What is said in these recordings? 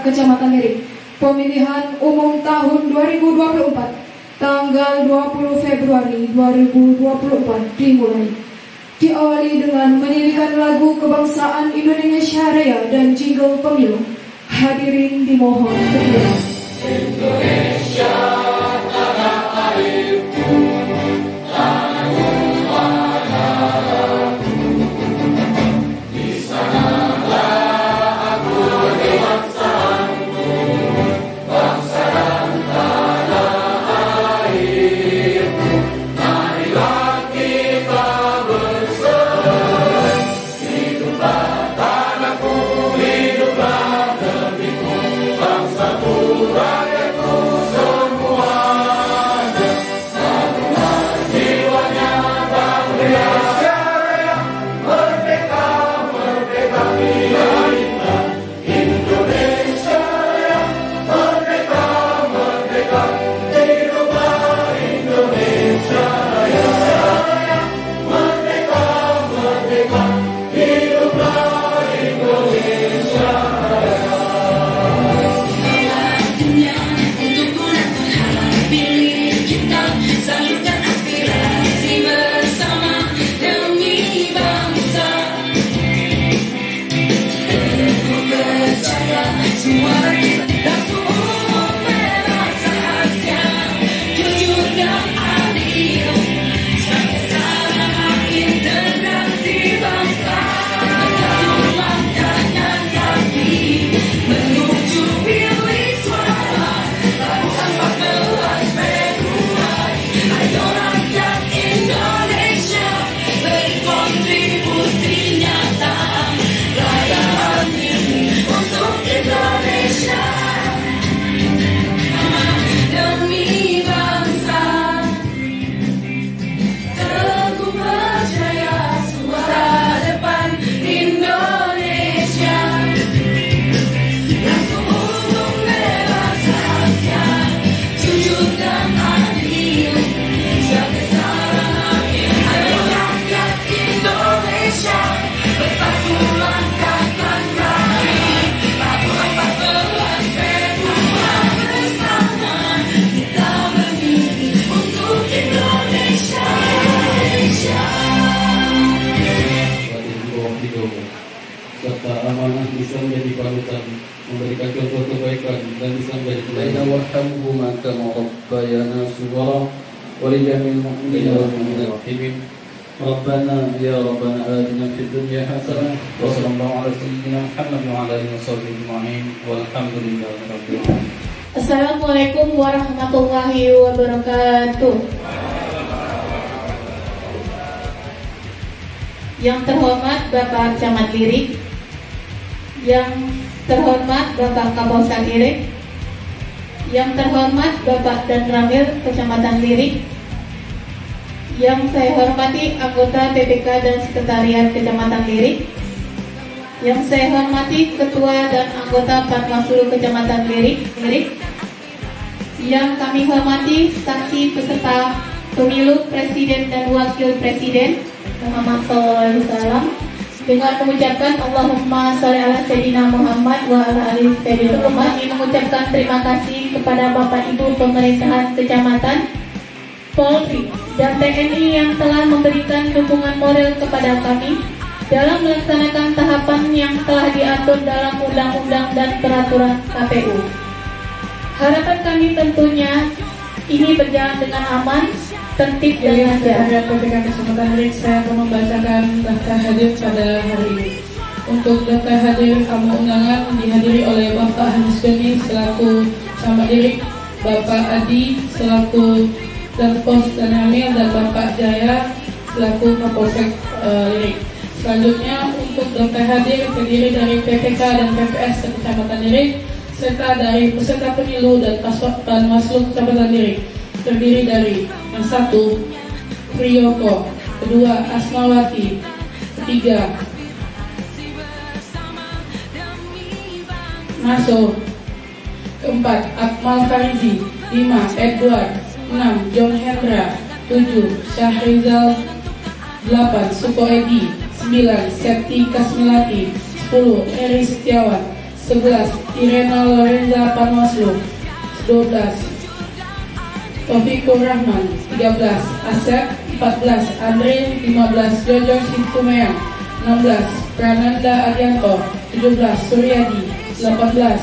Kecamatan Lirik. Pemilihan umum tahun 2024 tanggal 20 Februari 2024 dimulai. Diawali dengan menyanyikan lagu kebangsaan Indonesia Raya dan jingle pemilu. Hadirin dimohon berdiri. Indonesia tanah airku, tanahku tanahku, di sanalah aku kedewasaan-ku, bangsa dan tanah airku. Marilah kita berseru, hiduplah tanahku, hiduplah negeriku, bangsaku, rakyatku semuanya. Satulah jiwanya Indonesia Raya, merdeka, merdeka kita. Indonesia Raya, merdeka, merdeka, hiduplah Indonesia Raya. Merdeka, merdeka, hiduplah Indonesia Raya. Dunia untuk pulang menghalang pilih kita, salurkan aspirasi bersama demi bangsa. Aku percaya semua kita semua bebas rahasia, jujur dan adil, sebagai sarana integrasi bangsa. Satu langkah dan kaki menuju pilih suara tahun 14 Februari. Ayo rakyat Indonesia berkontribusi nyata, rayakan ini untuk Indonesia demi bangsa. Teguh percaya suara depan Indonesia, langsung umum bebas rahasia, jujur dan adil, sebagai sarana ayo rakyat Indonesia bersatu langkahkan kaki tahun 14 Februari bersama kita memilih untuk Indonesia. serta amanah bisa menjadi panutan, memberikan contoh kebaikan dan bisa menjadi teladan. Warhamhuma kama rabbayana shighara wa li jami'il mu'minina wal mu'minat. Rabbana ya Rabbana atina fid dunya hasanah wa sallallahu ala sayyidina Muhammad wa ala alihi washabbihi ajma'in walhamdulillahi rabbil alamin. Assalamualaikum warahmatullahi wabarakatuh. Yang terhormat Bapak Camat Lirik, yang terhormat Bapak Kapolsek Lirik, yang terhormat Bapak Dan Ramil Kecamatan Lirik, yang saya hormati anggota PPK dan Sekretariat Kecamatan Lirik, yang saya hormati Ketua dan anggota Panwaslu Kecamatan Lirik, yang kami hormati saksi peserta pemilu Presiden dan Wakil Presiden Muhammad SAW, dengan mengucapkan Allahumma sholli ala Sayyidina Muhammad wa ala ali Sayyidina Muhammad. Kami mengucapkan terima kasih kepada Bapak Ibu Pemerintahan Kecamatan, Polri, dan TNI yang telah memberikan dukungan moral kepada kami dalam melaksanakan tahapan yang telah diatur dalam undang-undang dan peraturan KPU. Harapan kami tentunya ini berjalan dengan aman, tertib dan lancar. PPK Kecamatan Lirik, saya akan membacakan daftar hadir pada hari ini. Untuk daftar hadir tamu undangan dihadiri oleh Bapak Hanis Beni selaku Camat Lirik, Bapak Adi selaku Danpos dan Ramil, dan Bapak Jaya selaku Kapolsek Lirik. Selanjutnya untuk daftar hadir terdiri dari PPK dan PPS Kecamatan Lirik serta dari peserta pemilu dan Panwaslu Kecamatan Lirik. Terdiri dari yang satu Priyoko, kedua Asmawati, ketiga Maso, keempat Akmal Farizi, 5 Edward, 6 John Hendra, 7 Syahrizal, 8 Suko Edi, 9 Septi Kasmilati, 10 Eri Setiawan, 11. Irena Lorenza Panwaslu. 12. Taufikur Rahman. 13. Asep. 14. Andre. 15. Jojo Sintumeyang. 16. Prananda Arianto. 17. Suryadi. 18.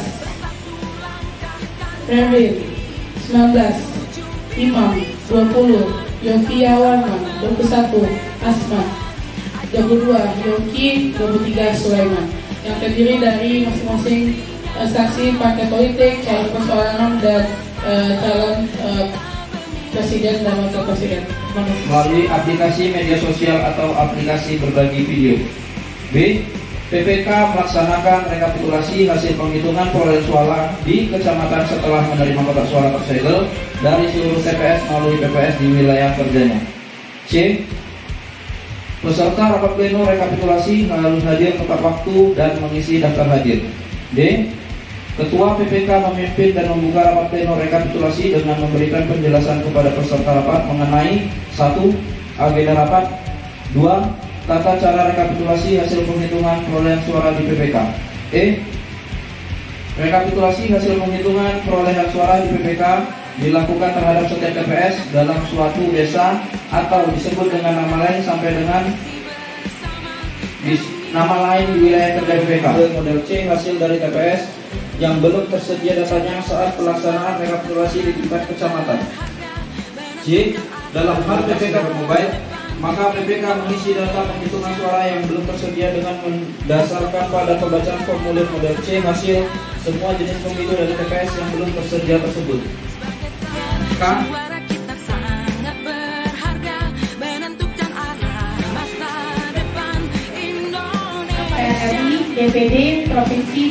Revin. 19. Imam. 20. Yovia Warman. 21. Asma. 22. Yoki. 23. Sulaiman. Yang terdiri dari masing-masing saksi partai politik, calon perseorangan dan calon presiden dan wakil presiden. Melalui aplikasi media sosial atau aplikasi berbagi video. B. PPK melaksanakan rekapitulasi hasil penghitungan perolehan suara di kecamatan setelah menerima kotak suara tersegel dari seluruh TPS melalui PPS di wilayah kerjanya. C. Peserta rapat pleno rekapitulasi harus hadir tepat waktu dan mengisi daftar hadir. D. Ketua PPK memimpin dan membuka rapat pleno rekapitulasi dengan memberikan penjelasan kepada peserta rapat mengenai 1. Agenda rapat. 2. Tata cara rekapitulasi hasil penghitungan perolehan suara di PPK. E. Rekapitulasi hasil penghitungan perolehan suara di PPK dilakukan terhadap setiap TPS dalam suatu desa atau disebut dengan nama lain sampai dengan nama lain di wilayah kerja PPK. Model C. Hasil dari TPS yang belum tersedia datanya saat pelaksanaan rekapitulasi di tingkat kecamatan. J. Dalam hal PPK mobile, maka PPK mengisi data penghitungan suara yang belum tersedia dengan mendasarkan pada pembacaan formulir model C hasil semua jenis pemilu dari TPS yang belum tersedia tersebut. K. DPD Provinsi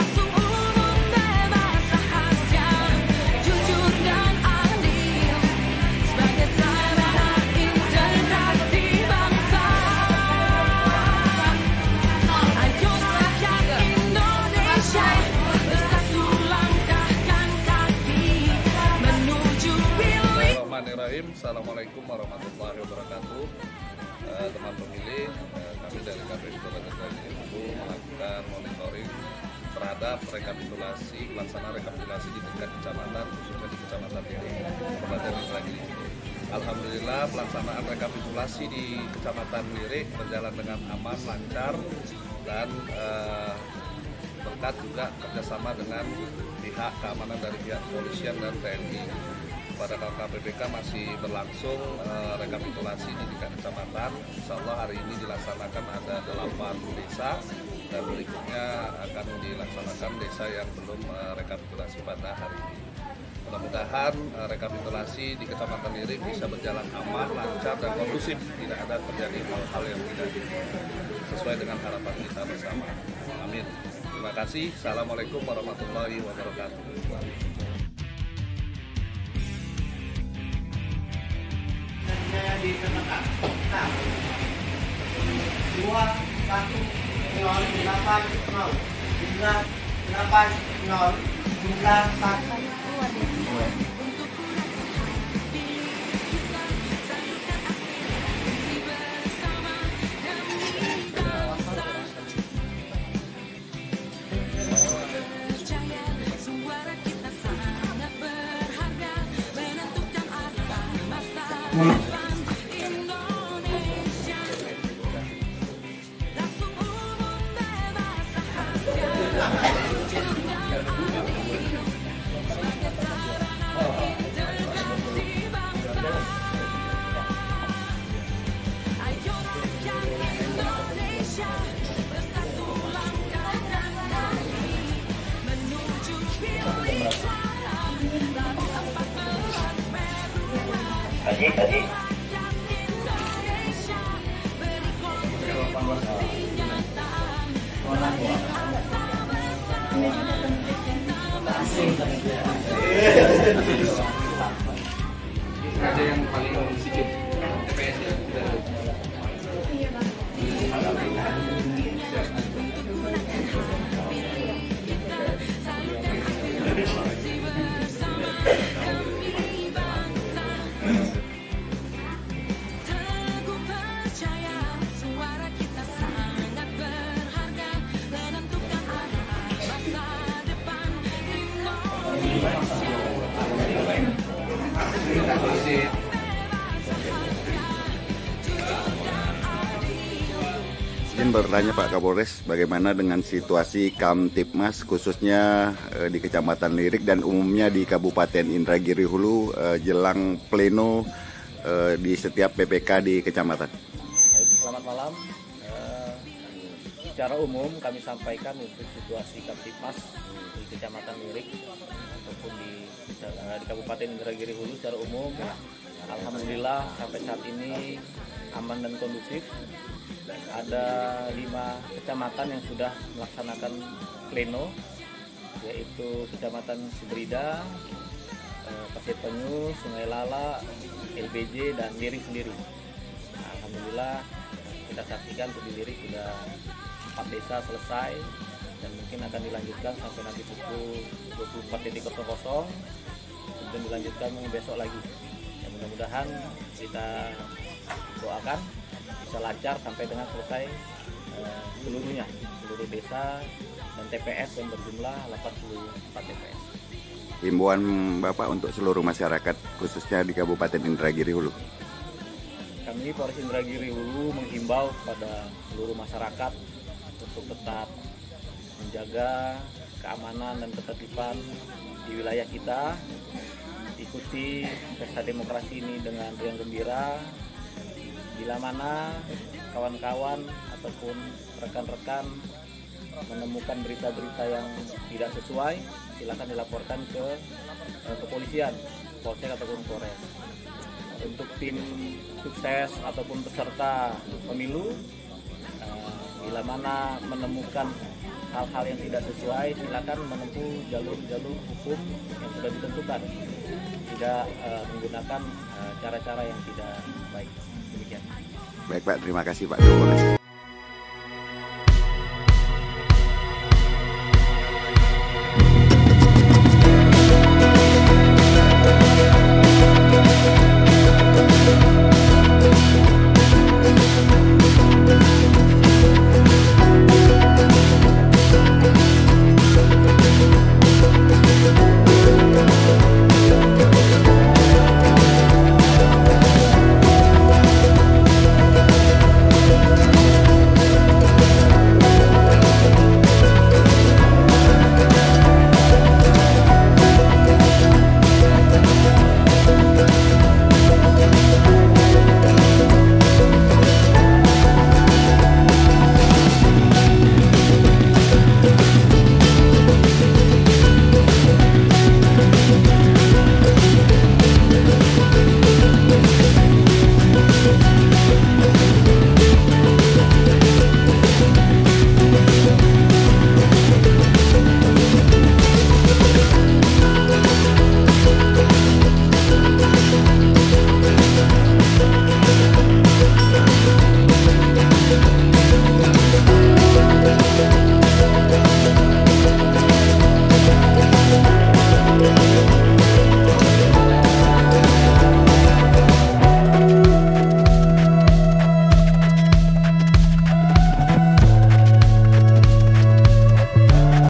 Assalamualaikum warahmatullahi wabarakatuh. Teman pemilih, kami dari KPU Kabupaten Ibu melakukan monitoring terhadap pelaksanaan rekapitulasi di tingkat kecamatan, khususnya di Kecamatan Lirik, Kabupaten Indragiri. Alhamdulillah pelaksanaan rekapitulasi di Kecamatan Lirik berjalan dengan aman, lancar, dan berkat juga kerjasama dengan pihak keamanan dari pihak kepolisian dan TNI. Pada kakak PPK masih berlangsung rekapitulasi di tingkat kecamatan. Insya Allah hari ini dilaksanakan ada 8 desa dan berikutnya akan dilaksanakan desa yang belum rekapitulasi pada hari ini. Mudah-mudahan rekapitulasi di Kecamatan Lirik bisa berjalan aman, lancar, dan kondusif. Tidak ada terjadi hal-hal yang tidak sesuai dengan harapan kita bersama. Amin. Terima kasih. Assalamualaikum warahmatullahi wabarakatuh. Dikenakan. Nah, 2, 1, 0, 8, 0, jumlah 8, 0, jumlah 1. Tadi. Ada yang paling sedikit TPS ya. izin bertanya Pak Kapolres, bagaimana dengan situasi Kamtipmas khususnya di Kecamatan Lirik dan umumnya di Kabupaten Indragiri Hulu jelang pleno di setiap PPK di kecamatan? Baik, selamat malam. Secara umum kami sampaikan untuk situasi Kamtipmas di Kecamatan Lirik ataupun di Kabupaten Indragiri Hulu secara umum, alhamdulillah sampai saat ini aman dan kondusif. Ada 5 kecamatan yang sudah melaksanakan pleno, yaitu Kecamatan Sibrida, Pasir Penyu, Sungai Lala, LBJ, dan Lirik sendiri. Nah, alhamdulillah kita saksikan untuk di Lirik sudah 4 desa selesai dan mungkin akan dilanjutkan sampai nanti pukul 24.00 dan dilanjutkan besok lagi. Ya, mudah-mudahan kita doakan bisa lancar sampai dengan selesai seluruhnya, seluruh desa dan TPS yang berjumlah 84 TPS. Himbauan Bapak untuk seluruh masyarakat khususnya di Kabupaten Indragiri Hulu. Kami Polres Indragiri Hulu menghimbau kepada seluruh masyarakat untuk tetap menjaga keamanan dan ketertiban di wilayah kita, ikuti pesta demokrasi ini dengan riang gembira. Bila mana kawan-kawan ataupun rekan-rekan menemukan berita-berita yang tidak sesuai, silakan dilaporkan ke kepolisian, Polsek ataupun Polres. Untuk tim sukses ataupun peserta pemilu, bila mana menemukan hal-hal yang tidak sesuai, silakan menempuh jalur-jalur hukum yang sudah ditentukan, tidak menggunakan cara-cara yang tidak baik. Demikian. Baik Pak, terima kasih Pak Kapolres.